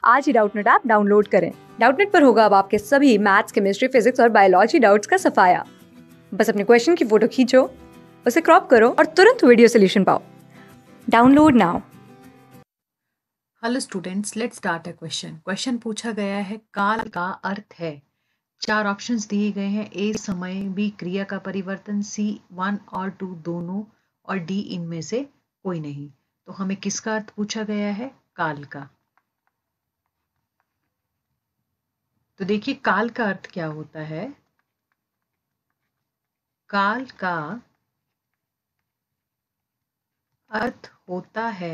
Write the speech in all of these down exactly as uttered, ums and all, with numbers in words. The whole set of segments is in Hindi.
आज ही डाउटनेट ऐप डाउनलोड करें। डाउटनेट पर होगा अब आपके सभी मैथ्स, केमिस्ट्री, फिजिक्स और बायोलॉजी डाउट्स का सफाया। बस अपने क्वेश्चन की फोटो खींचो, उसे क्रॉप करो और तुरंत वीडियो सोल्यूशन पाओ। Download now. Hello students, let's start a question. Question पूछा गया है काल का अर्थ है। चार ऑप्शंस दिए गए हैं। ए समय, बी क्रिया का परिवर्तन, सी वन और टू दोनों, और डी इनमें से कोई नहीं। तो हमें किसका अर्थ पूछा गया है? काल का। तो देखिए काल का अर्थ क्या होता है। काल का अर्थ होता है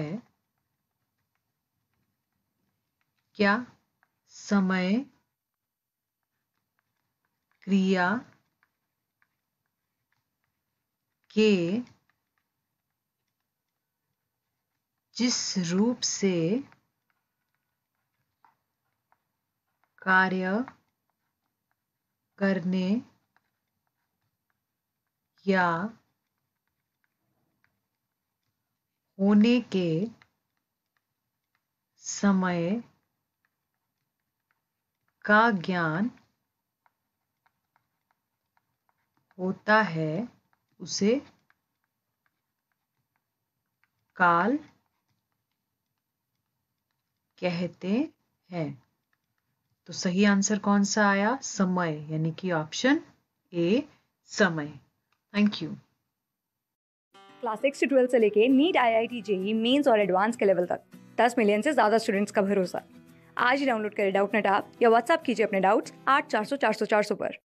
क्या? समय, क्रिया के जिस रूप से कार्य करने या होने के समय का ज्ञान होता है, उसे काल कहते हैं। तो सही आंसर कौन सा आया? समय, यानी कि ऑप्शन ए, समय। थैंक यू। क्लास सिक्स से ट्वेल्थ से लेके NEET, I I T, JEE Mains और एडवांस के लेवल तक दस मिलियन से ज्यादा स्टूडेंट्स का भरोसा। आज ही डाउनलोड करें डाउटनेट ऐप या व्हाट्सएप कीजिए अपने डाउट्स आठ चार सौ चार सौ चार सौ पर।